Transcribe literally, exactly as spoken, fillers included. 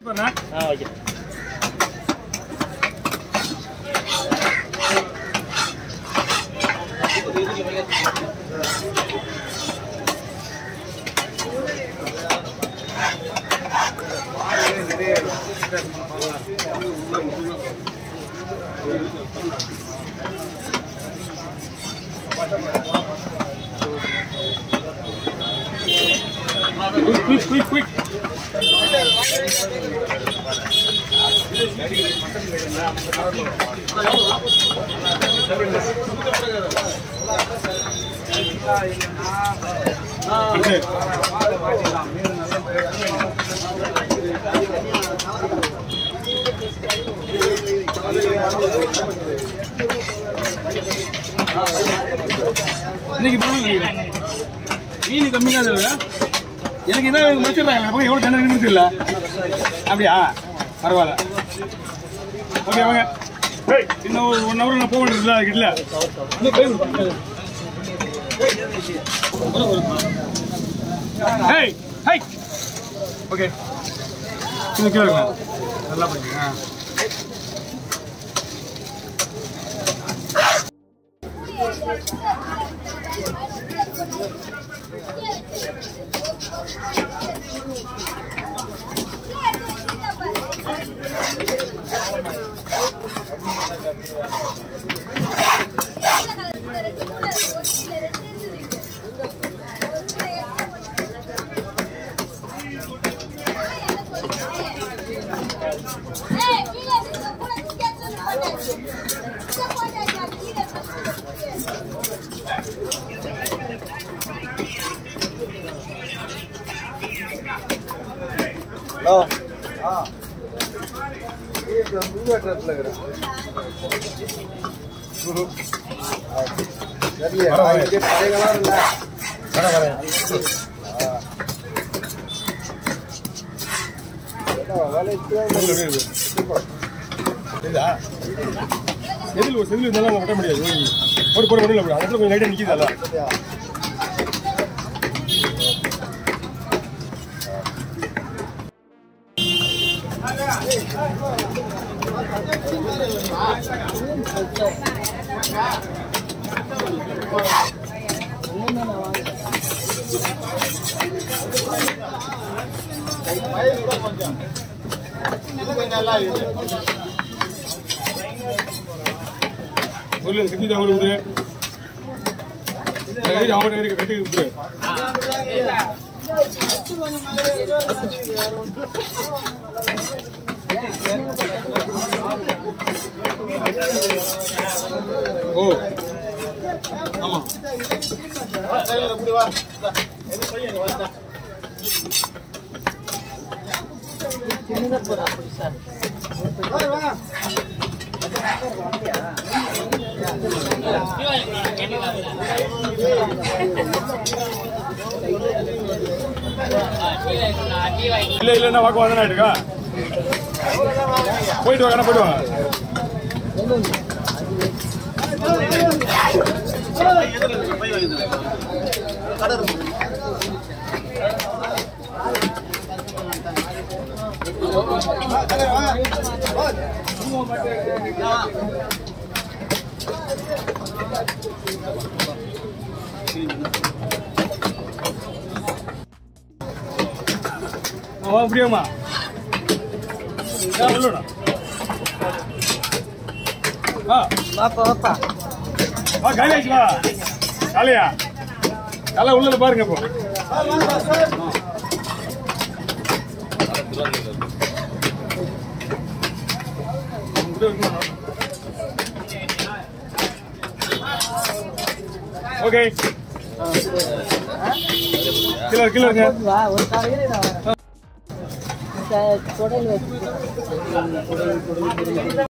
ஆ okay. Quick, quick, quick. இன்னைக்கு மீன் கம்மியா இல்லை எனக்கு என்ன முடிச்சிடுறாங்க அப்போ எவ்வளோ தண்ணி இருக்குன்னு தெரியல அப்படியா பரவாயில்ல ஓகே வாங்க இன்னும் ஒரு ஒன் ஹவர் நான் போக வேண்டியதில்ல அதுக்கு இல்லை ஹேய் ஹை ஓகே இது கேளுங்க நல்லா படிங்க ஹலோ ஆ இது புது அட்ரஸ்ல இருக்கேன் குரு சரியா இங்க பழையலாம் இல்ல வர வர ஆ வேலை தேவை இதா எதில் ஒரு செதில் இருந்தாலும் கட்ட முடியாது போட்டு போட்டு முடியல அந்த இடத்துல கொஞ்சம் லைட்டாக நிற்கிதல்ல ஒரு கட்டி தான் ஒரு அவன் கட்டி விட்டுரு ஓ ஆமா இல்ல இல்ல வாக்கு வந்தனா இருக்கா போயிட்டு வாங்க போயிட்டு வாங்க அப்படியாமா உள்ளடா ஆ வாப்பா வாப்பா வா காலி ஆயிடுச்சு வா காலியா காலை உள்ள பாருங்க இப்போ ஓகே கிலோ கிலோங்க வா ஒரு காலையில தொடல் வச்சு